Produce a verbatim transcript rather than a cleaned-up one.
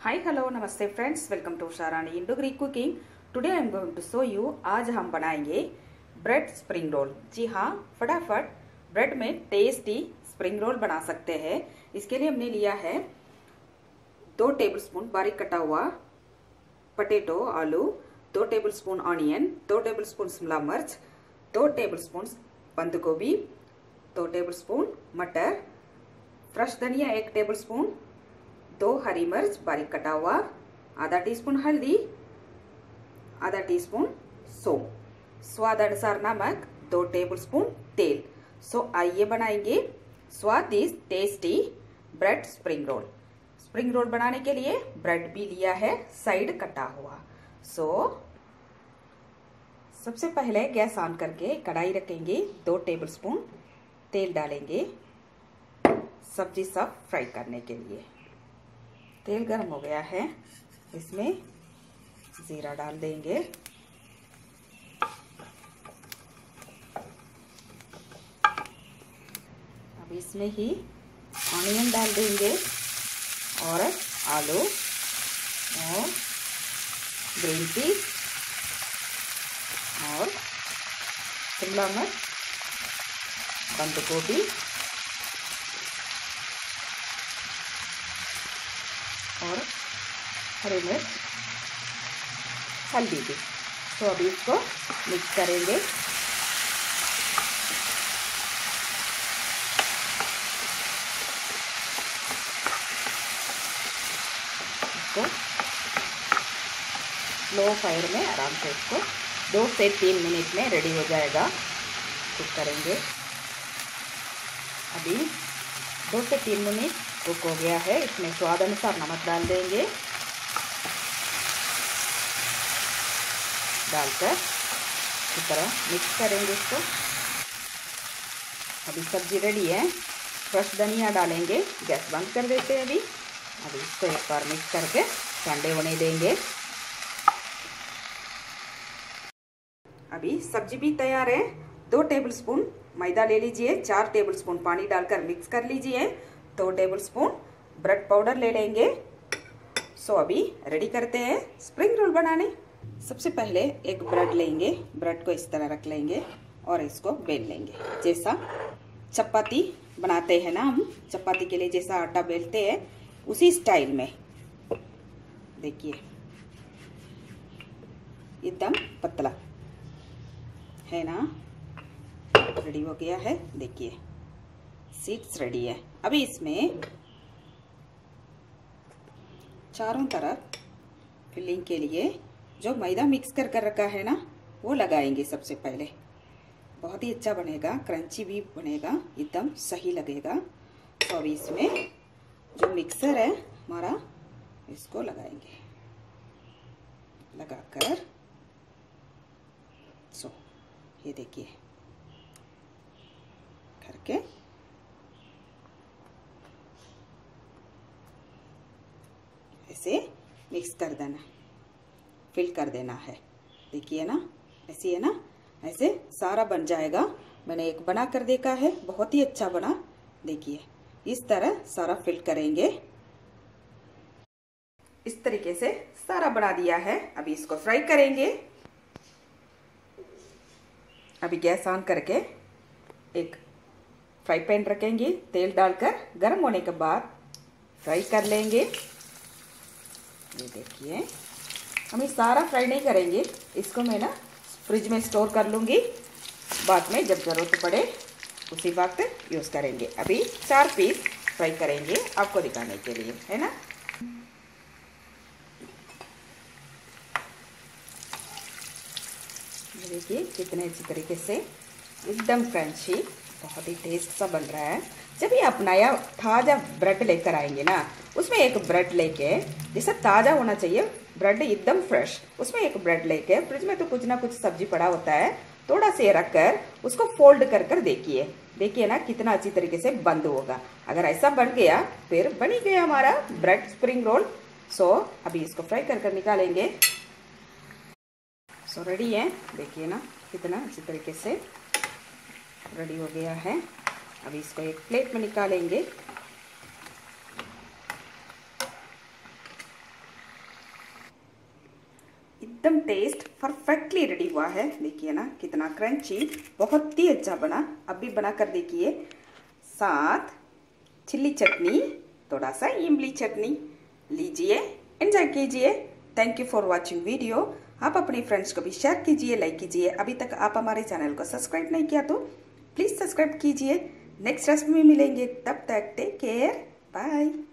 हाय hello नमस्ते friends, welcome to Usharani Indo Greek cooking. Today I am going to show you. आज हम बनाएंगे bread spring role. जी हाँ, फटाफट ब्रेड में टेस्टी स्प्रिंग रोल बना सकते हैं। इसके लिए हमने लिया है दो टेबलस्पून बारीक कटा हुआ पटेटो आलू, दो टेबलस्पून ऑनियन, दो टेबलस्पून शिमला मिर्च, दो टेबलस्पून बंद गोभी, दो टेबलस्पून मटर, फ्रेश धनिया एक टेबलस्पून, दो हरी मिर्च बारीक कटा हुआ, आधा टीस्पून हल्दी, आधा टीस्पून सौंफ, स्वाद अनुसार नमक, दो टेबलस्पून तेल। सो आइए बनाएंगे स्वादिष्ट tasty bread spring roll. Spring roll बनाने के लिए ब्रेड भी लिया है साइड कटा हुआ। सो सबसे पहले गैस ऑन करके कढ़ाई रखेंगे, दो टेबलस्पून तेल डालेंगे सब्जी सब फ्राई करने के लिए। तेल गर्म हो गया है, इसमें जीरा डाल देंगे, अब इसमें ही ऑनियन डाल देंगे और आलू और ग्रीन पीस और शिमला मिर्च, बंद गोभी और हरी मिर्च, हल्दी भी। तो अभी इसको मिक्स करेंगे। इसको लो फायर में आराम से इसको दो से तीन मिनट में रेडी हो जाएगा। कुक करेंगे। अभी दो से तीन मिनट कुक हो गया है। इसमें स्वाद अनुसार नमक डाल देंगे, डालकर इस तरह मिक्स करेंगे इसको। अभी सब्जी रेडी है। फ्रेश धनिया डालेंगे, गैस बंद कर देते हैं अभी। अभी इसको एक बार मिक्स करके ठंडे होने देंगे। अभी सब्जी भी तैयार है। दो टेबलस्पून मैदा ले लीजिए, चार टेबलस्पून पानी डालकर मिक्स कर लीजिए, दो टेबलस्पून ब्रेड पाउडर ले लेंगे। सो अभी रेडी करते हैं स्प्रिंग रोल बनाने। सबसे पहले एक ब्रेड लेंगे, ब्रेड को इस तरह रख लेंगे और इसको बेल लेंगे। जैसा चपाती बनाते हैं ना हम, चपाती के लिए जैसा आटा बेलते हैं उसी स्टाइल में। देखिए एकदम पतला है ना, रेडी हो गया है। देखिए सीड्स रेडी है। अभी इसमें चारों तरफ फिलिंग के लिए जो मैदा मिक्स कर कर रखा है ना वो लगाएंगे सबसे पहले। बहुत ही अच्छा बनेगा, क्रंची भी बनेगा, एकदम सही लगेगा। तो अभी इसमें जो मिक्सर है हमारा इसको लगाएंगे, लगाकर सो ये देखिए करके ऐसे मिक्स कर देना, फिल कर देना है। देखिए ना, ऐसे है ना, ऐसे सारा बन जाएगा। मैंने एक बना कर देखा है, बहुत ही अच्छा बना। देखिए इस तरह सारा फिल करेंगे। इस तरीके से सारा बना दिया है। अभी इसको फ्राई करेंगे। अभी गैस ऑन करके एक फ्राई पैन रखेंगे, तेल डालकर गर्म होने के बाद फ्राई कर लेंगे। ये देखिए, हम सारा फ्राई नहीं करेंगे, इसको मैं ना फ्रिज में स्टोर कर लूँगी, बाद में जब ज़रूरत पड़े उसी वक्त यूज़ करेंगे। अभी चार पीस फ्राई करेंगे आपको दिखाने के लिए, है ना। देखिए कितने अच्छी तरीके से एकदम क्रंची, बहुत ही टेस्ट सा बन रहा है। जब भी आप नया ताज़ा ब्रेड लेकर आएंगे ना, उसमें एक ब्रेड लेके, जैसा ताज़ा होना चाहिए ब्रेड एकदम फ्रेश, उसमें एक ब्रेड लेके, फ्रिज में तो कुछ ना कुछ सब्जी पड़ा होता है, थोड़ा से रख कर उसको फोल्ड कर कर देखिए। देखिए ना कितना अच्छी तरीके से बंद होगा। अगर ऐसा बन गया फिर बन ही गया हमारा ब्रेड स्प्रिंग रोल। सो अभी इसको फ्राई कर कर निकालेंगे। सो रेडी है, देखिए ना कितना अच्छी तरीके से रेडी हो गया है। अभी इसको एक प्लेट में निकालेंगे। एकदम टेस्ट परफेक्टली रेडी हुआ है। देखिए ना कितना क्रंची, बहुत ही अच्छा बना। अब भी बना कर देखिए। साथ चिल्ली चटनी, थोड़ा सा इमली चटनी लीजिए, एंजॉय कीजिए। Thank you for watching video. आप अपने फ्रेंड्स को भी शेयर कीजिए, लाइक कीजिए। अभी तक आप हमारे चैनल को सब्सक्राइब नहीं किया तो प्लीज़ सब्सक्राइब कीजिए। नेक्स्ट रेसिपी में मिलेंगे, तब तक टेक केयर, बाय।